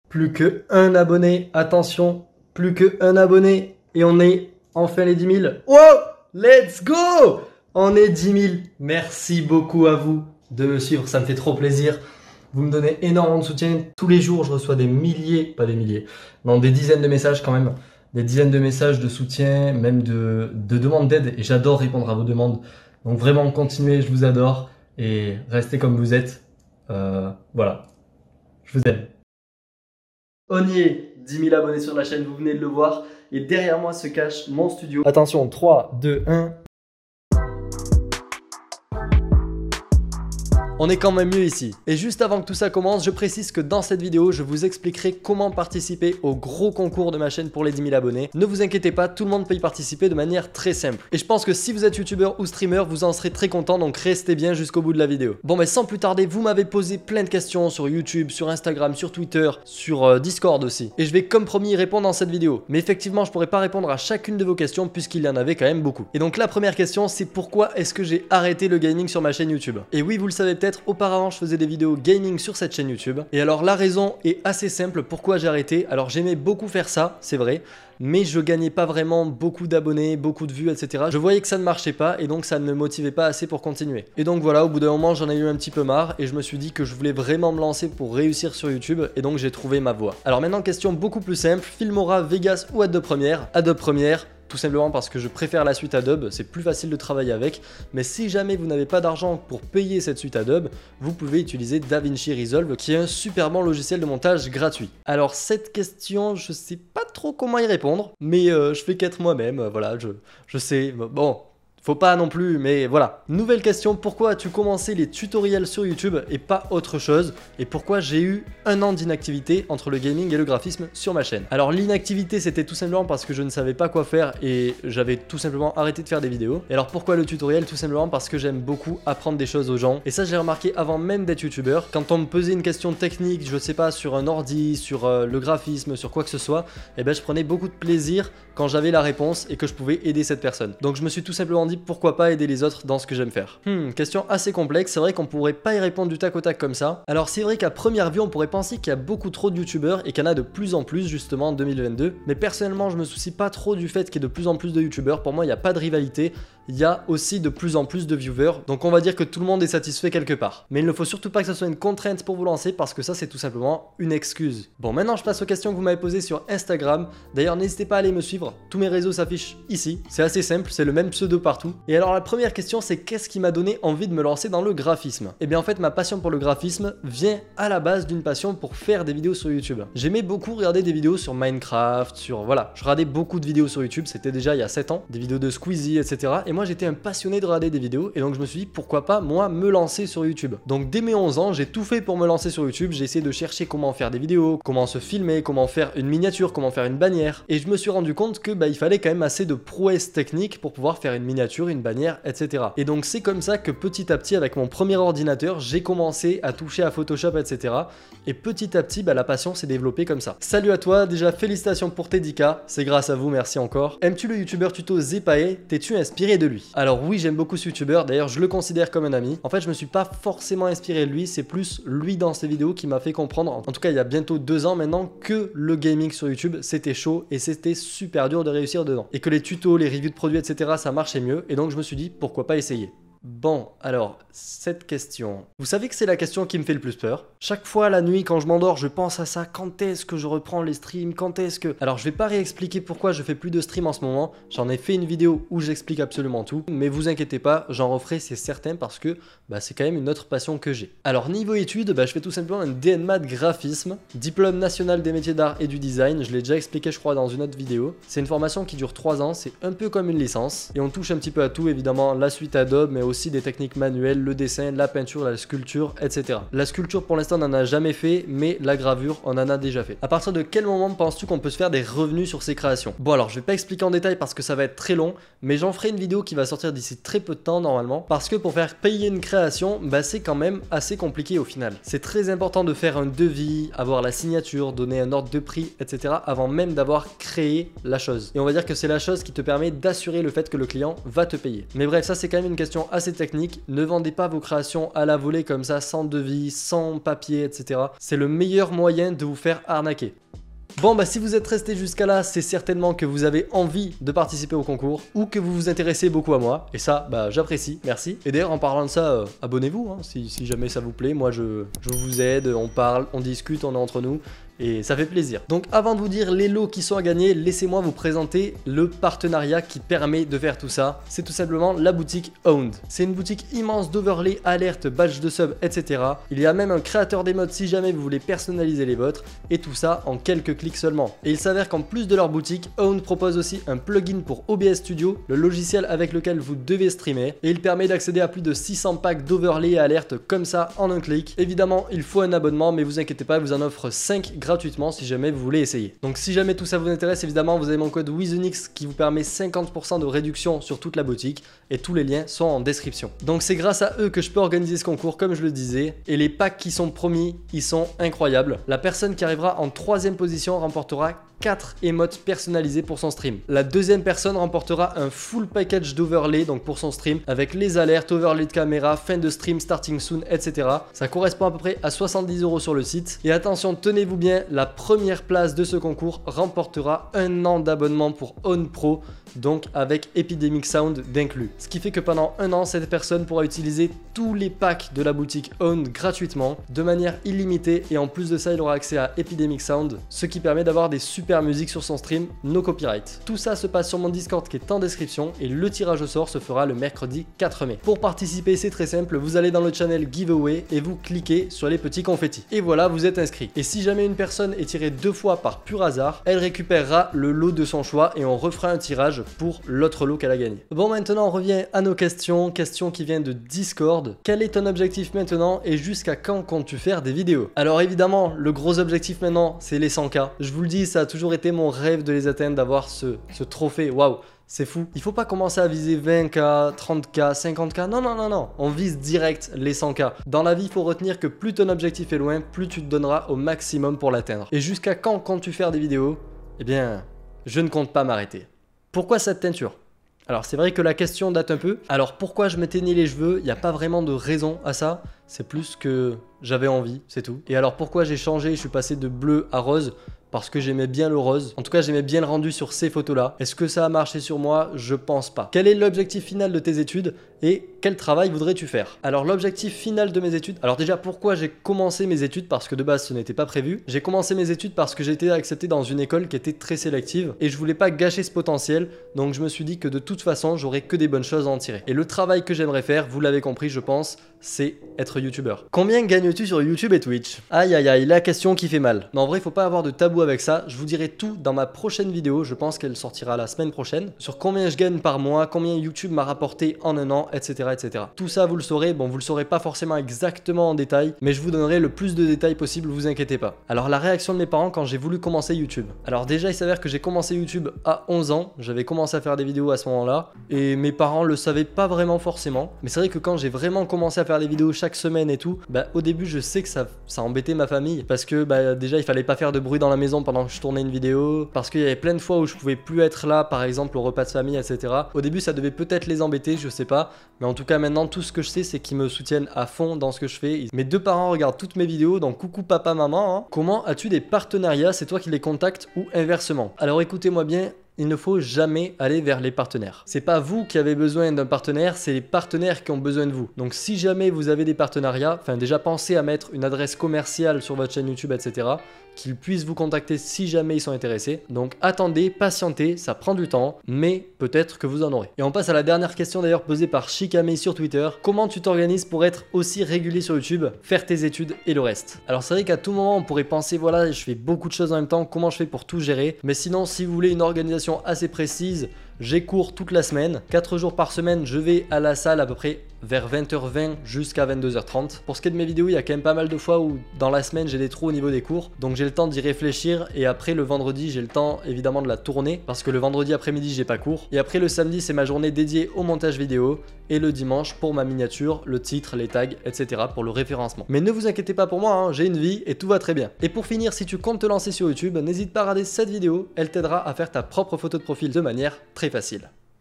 Plus que un abonné, attention, plus que un abonné et on est enfin les 10 000. Wow, let's go! On est 10 000. Merci beaucoup à vous de me suivre, ça me fait trop plaisir. Vous me donnez énormément de soutien. Tous les jours, je reçois des milliers, pas des milliers, non, des dizaines de messages quand même. Des dizaines de messages de soutien, même de demandes d'aide. Et j'adore répondre à vos demandes. Donc vraiment, continuez, je vous adore. Et restez comme vous êtes. Voilà, je vous aime. On y est, 10 000 abonnés sur la chaîne, vous venez de le voir. Et derrière moi se cache mon studio. Attention, 3, 2, 1. On est quand même mieux ici. Et juste avant que tout ça commence, je précise que dans cette vidéo, je vous expliquerai comment participer au gros concours de ma chaîne pour les 10 000 abonnés. Ne vous inquiétez pas, tout le monde peut y participer de manière très simple. Et je pense que si vous êtes youtubeur ou streamer, vous en serez très content, donc restez bien jusqu'au bout de la vidéo. Bon, mais sans plus tarder, vous m'avez posé plein de questions sur YouTube, sur Instagram, sur Twitter, sur Discord aussi. Et je vais comme promis y répondre dans cette vidéo. Mais effectivement, je pourrais pas répondre à chacune de vos questions puisqu'il y en avait quand même beaucoup. Et donc la première question, c'est pourquoi est-ce que j'ai arrêté le gaming sur ma chaîne YouTube? Et oui, vous le savez peut-être, auparavant je faisais des vidéos gaming sur cette chaîne YouTube. Et alors la raison est assez simple pourquoi j'ai arrêté. Alors j'aimais beaucoup faire ça, c'est vrai, mais je gagnais pas vraiment beaucoup d'abonnés, beaucoup de vues, etc. Je voyais que ça ne marchait pas et donc ça ne me motivait pas assez pour continuer. Et donc voilà, au bout d'un moment j'en ai eu un petit peu marre et je me suis dit que je voulais vraiment me lancer pour réussir sur YouTube et donc j'ai trouvé ma voie. Alors maintenant, question beaucoup plus simple, Filmora, Vegas ou Adobe Premiere? Adobe Premiere. Tout simplement parce que je préfère la suite Adobe, c'est plus facile de travailler avec. Mais si jamais vous n'avez pas d'argent pour payer cette suite Adobe, vous pouvez utiliser DaVinci Resolve qui est un super bon logiciel de montage gratuit. Alors cette question, je sais pas trop comment y répondre, mais je fais qu'être moi-même, voilà, je sais, bon... Faut pas non plus, mais voilà. Nouvelle question, pourquoi as-tu commencé les tutoriels sur YouTube et pas autre chose? Et pourquoi j'ai eu un an d'inactivité entre le gaming et le graphisme sur ma chaîne? Alors l'inactivité, c'était tout simplement parce que je ne savais pas quoi faire et j'avais tout simplement arrêté de faire des vidéos. Et alors pourquoi le tutoriel? Tout simplement parce que j'aime beaucoup apprendre des choses aux gens. Et ça, j'ai remarqué avant même d'être youtubeur. Quand on me posait une question technique, je sais pas, sur un ordi, sur le graphisme, sur quoi que ce soit, et ben je prenais beaucoup de plaisir quand j'avais la réponse et que je pouvais aider cette personne. Donc je me suis tout simplement dit pourquoi pas aider les autres dans ce que j'aime faire. Question assez complexe, c'est vrai qu'on pourrait pas y répondre du tac au tac comme ça. Alors c'est vrai qu'à première vue on pourrait penser qu'il y a beaucoup trop de youtubeurs et qu'il y en a de plus en plus justement en 2022, mais personnellement je me soucie pas trop du fait qu'il y ait de plus en plus de youtubeurs. Pour moi il n'y a pas de rivalité, il y a aussi de plus en plus de viewers, donc on va dire que tout le monde est satisfait quelque part. Mais il ne faut surtout pas que ça soit une contrainte pour vous lancer parce que ça c'est tout simplement une excuse. Bon, maintenant je passe aux questions que vous m'avez posées sur Instagram. D'ailleurs n'hésitez pas à aller me suivre, tous mes réseaux s'affichent ici, c'est assez simple, c'est le même pseudo partout. Et alors la première question, c'est qu'est-ce qui m'a donné envie de me lancer dans le graphisme? Et bien en fait ma passion pour le graphisme vient à la base d'une passion pour faire des vidéos sur YouTube. J'aimais beaucoup regarder des vidéos sur Minecraft, voilà, je regardais beaucoup de vidéos sur YouTube, c'était déjà il y a 7 ans, des vidéos de Squeezie, etc. Et moi j'étais un passionné de regarder des vidéos et donc je me suis dit pourquoi pas moi me lancer sur YouTube. Donc dès mes 11 ans, j'ai tout fait pour me lancer sur YouTube, j'ai essayé de chercher comment faire des vidéos, comment se filmer, comment faire une miniature, comment faire une bannière. Et je me suis rendu compte que il fallait quand même assez de prouesse technique pour pouvoir faire une miniature, une bannière, etc. Et donc c'est comme ça que petit à petit avec mon premier ordinateur j'ai commencé à toucher à Photoshop, etc. Et petit à petit la passion s'est développée comme ça. Salut à toi, déjà félicitations pour tes 10K, c'est grâce à vous, merci encore. Aimes-tu le youtubeur tuto Zepae? T'es-tu inspiré de lui? Alors oui, j'aime beaucoup ce youtubeur, d'ailleurs je le considère comme un ami. En fait je me suis pas forcément inspiré de lui, c'est plus lui dans ses vidéos qui m'a fait comprendre, en tout cas il y a bientôt 2 ans maintenant, que le gaming sur YouTube c'était chaud et c'était super dur de réussir dedans. Et que les tutos, les reviews de produits, etc. ça marchait mieux et donc je me suis dit pourquoi pas essayer. Bon, alors, cette question... Vous savez que c'est la question qui me fait le plus peur. Chaque fois la nuit quand je m'endors, je pense à ça. Quand est-ce que je reprends les streams? Quand est-ce que... Alors, je vais pas réexpliquer pourquoi je fais plus de stream en ce moment. J'en ai fait une vidéo où j'explique absolument tout. Mais vous inquiétez pas, j'en referai, c'est certain, parce que c'est quand même une autre passion que j'ai. Alors, niveau études, je fais tout simplement un DNMAT graphisme, diplôme national des métiers d'art et du design. Je l'ai déjà expliqué, je crois, dans une autre vidéo. C'est une formation qui dure 3 ans, c'est un peu comme une licence. Et on touche un petit peu à tout, évidemment, la suite Adobe, mais aussi des techniques manuelles, le dessin, la peinture, la sculpture, etc. La sculpture pour l'instant on n'en a jamais fait, mais la gravure on en a déjà fait. À partir de quel moment penses-tu qu'on peut se faire des revenus sur ces créations? Bon, alors je vais pas expliquer en détail parce que ça va être très long, mais j'en ferai une vidéo qui va sortir d'ici très peu de temps normalement, parce que pour faire payer une création, c'est quand même assez compliqué au final. C'est très important de faire un devis, avoir la signature, donner un ordre de prix, etc. avant même d'avoir créé la chose. Et on va dire que c'est la chose qui te permet d'assurer le fait que le client va te payer. Mais bref, ça c'est quand même une question assez assez technique. Ne vendez pas vos créations à la volée comme ça, sans devis, sans papier, etc. C'est le meilleur moyen de vous faire arnaquer. Bon bah si vous êtes resté jusqu'à là, c'est certainement que vous avez envie de participer au concours ou que vous vous intéressez beaucoup à moi. Et ça, bah j'apprécie, merci. Et d'ailleurs en parlant de ça, abonnez-vous hein, si jamais ça vous plaît. Moi je vous aide, on parle, on discute, on est entre nous. Et ça fait plaisir. Donc avant de vous dire les lots qui sont à gagner, laissez-moi vous présenter le partenariat qui permet de faire tout ça. C'est tout simplement la boutique Owned. C'est une boutique immense d'overlay, alertes, badges de sub, etc. Il y a même un créateur d'émotes si jamais vous voulez personnaliser les vôtres. Et tout ça en quelques clics seulement. Et il s'avère qu'en plus de leur boutique, Owned propose aussi un plugin pour OBS Studio, le logiciel avec lequel vous devez streamer. Et il permet d'accéder à plus de 600 packs d'overlay et alertes comme ça en un clic. Évidemment, il faut un abonnement, mais vous inquiétez pas, il vous en offre 5 gratuitement si jamais vous voulez essayer. Donc si jamais tout ça vous intéresse, évidemment vous avez mon code WIZENIX qui vous permet 50% de réduction sur toute la boutique et tous les liens sont en description. Donc c'est grâce à eux que je peux organiser ce concours comme je le disais et les packs qui sont promis, ils sont incroyables. La personne qui arrivera en 3e position remportera 4 émotes personnalisées pour son stream. La 2e personne remportera un full package d'overlay donc pour son stream avec les alertes, overlay de caméra, fin de stream, starting soon, etc. Ça correspond à peu près à 70 € sur le site. Et attention, tenez-vous bien, la première place de ce concours remportera 1 an d'abonnement pour Own Pro, donc avec Epidemic Sound d'inclus. Ce qui fait que pendant 1 an, cette personne pourra utiliser tous les packs de la boutique Own gratuitement, de manière illimitée, et en plus de ça, il aura accès à Epidemic Sound, ce qui permet d'avoir des super musique sur son stream, no copyright. Tout ça se passe sur mon Discord qui est en description et le tirage au sort se fera le mercredi 4 mai. Pour participer, c'est très simple, vous allez dans le channel giveaway et vous cliquez sur les petits confettis. Et voilà, vous êtes inscrit. Et si jamais une personne est tirée 2 fois par pur hasard, elle récupérera le lot de son choix et on refera un tirage pour l'autre lot qu'elle a gagné. Bon, maintenant on revient à nos questions qui viennent de Discord. Quel est ton objectif maintenant et jusqu'à quand comptes-tu faire des vidéos? Alors évidemment, le gros objectif maintenant, c'est les 100K. Je vous le dis, ça a toujours été mon rêve de les atteindre, d'avoir ce trophée. Waouh, c'est fou. Il faut pas commencer à viser 20K, 30K, 50K. Non, non, non, non. On vise direct les 100K. Dans la vie, il faut retenir que plus ton objectif est loin, plus tu te donneras au maximum pour l'atteindre. Et jusqu'à quand comptes-tu faire des vidéos? Eh bien, je ne compte pas m'arrêter. Pourquoi cette teinture? Alors c'est vrai que la question date un peu. Alors pourquoi je me teignais les cheveux? Il n'y a pas vraiment de raison à ça. C'est plus que j'avais envie, c'est tout. Et alors pourquoi j'ai changé? Je suis passé de bleu à rose. Parce que j'aimais bien le rose. En tout cas, j'aimais bien le rendu sur ces photos-là. Est-ce que ça a marché sur moi? Je pense pas. Quel est l'objectif final de tes études et quel travail voudrais-tu faire? Alors, l'objectif final de mes études... Alors déjà, pourquoi j'ai commencé mes études? Parce que de base, ce n'était pas prévu. J'ai commencé mes études parce que j'ai été accepté dans une école qui était très sélective et je voulais pas gâcher ce potentiel. Donc, je me suis dit que de toute façon, j'aurais que des bonnes choses à en tirer. Et le travail que j'aimerais faire, vous l'avez compris, je pense, c'est être youtubeur. Combien gagnes-tu sur YouTube et Twitch? Aïe aïe aïe, la question qui fait mal. Non, en vrai, il faut pas avoir de tabou avec ça. Je vous dirai tout dans ma prochaine vidéo. Je pense qu'elle sortira la semaine prochaine. Sur combien je gagne par mois, combien YouTube m'a rapporté en 1 an, etc., etc. Tout ça, vous le saurez. Bon, vous le saurez pas forcément exactement en détail, mais je vous donnerai le plus de détails possible, vous inquiétez pas. Alors, la réaction de mes parents quand j'ai voulu commencer YouTube. Alors déjà, il s'avère que j'ai commencé YouTube à 11 ans. J'avais commencé à faire des vidéos à ce moment-là. Et mes parents le savaient pas vraiment forcément. Mais c'est vrai que quand j'ai vraiment commencé à faire des vidéos chaque semaine et tout, bah au début, je sais que ça embêtait ma famille. Parce que bah déjà, il fallait pas faire de bruit dans la maison pendant que je tournais une vidéo. Parce qu'il y avait plein de fois où je pouvais plus être là, par exemple au repas de famille, etc. Au début, ça devait peut-être les embêter, je sais pas. Mais en tout cas, maintenant, tout ce que je sais, c'est qu'ils me soutiennent à fond dans ce que je fais. Mes 2 parents regardent toutes mes vidéos, donc coucou papa, maman. Hein. Comment as-tu des partenariats? C'est toi qui les contactes ou inversement? Alors écoutez-moi bien. Il ne faut jamais aller vers les partenaires. C'est pas vous qui avez besoin d'un partenaire, c'est les partenaires qui ont besoin de vous. Donc si jamais vous avez des partenariats, enfin déjà pensez à mettre une adresse commerciale sur votre chaîne YouTube, etc. Qu'ils puissent vous contacter si jamais ils sont intéressés. Donc attendez, patientez, ça prend du temps, mais peut-être que vous en aurez. Et on passe à la dernière question d'ailleurs posée par Chikame sur Twitter. Comment tu t'organises pour être aussi régulier sur YouTube, faire tes études et le reste? Alors c'est vrai qu'à tout moment on pourrait penser voilà, je fais beaucoup de choses en même temps, comment je fais pour tout gérer? Mais sinon si vous voulez une organisation assez précise, j'ai cours toute la semaine, 4 jours par semaine, je vais à la salle à peu près vers 20h20 jusqu'à 22h30. Pour ce qui est de mes vidéos, il y a quand même pas mal de fois où dans la semaine j'ai des trous au niveau des cours, donc j'ai le temps d'y réfléchir et après le vendredi j'ai le temps évidemment de la tourner parce que le vendredi après-midi j'ai pas cours et après le samedi c'est ma journée dédiée au montage vidéo et le dimanche pour ma miniature, le titre, les tags, etc. pour le référencement. Mais ne vous inquiétez pas pour moi, hein, j'ai une vie et tout va très bien. Et pour finir, si tu comptes te lancer sur YouTube, n'hésite pas à regarder cette vidéo, elle t'aidera à faire ta propre photo de profil de manière très facile.